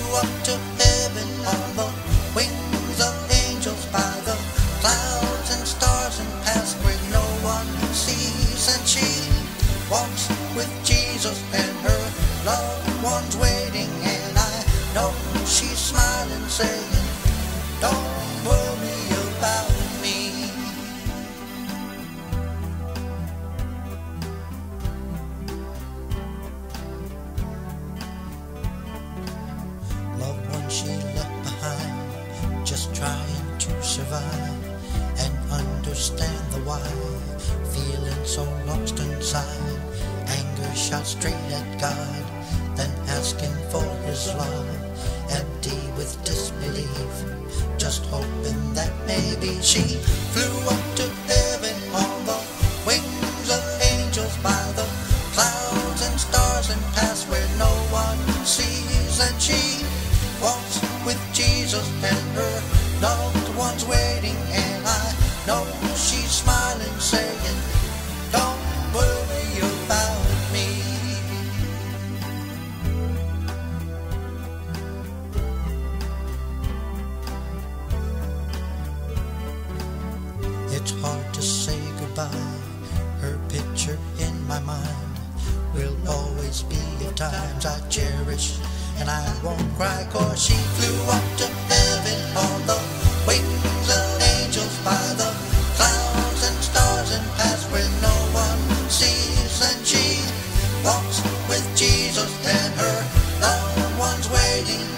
up to heaven on the wings of angels, by the clouds and stars and paths where no one sees. And she walks with Jesus and her loved ones waiting, and I know she's smiling, saying, don't worry about me. Loved one she left behind, just trying to survive and understand the why, feeling so lost inside. Anger shot straight at God, then asking for his love, empty with disbelief, just hoping that maybe she flew up to heaven on the wings of angels, by the clouds and stars and paths where no one sees. And she walks with Jesus and her loved ones waiting, and I know she's smiling, saying, don't worry about me. It's hard to say goodbye, her picture in my mind will always be of times I cherish, and I won't cry, 'cause she flew up to heaven on the wings of angels, by the clouds and stars and paths where no one sees. And she walks with Jesus and her loved ones waiting,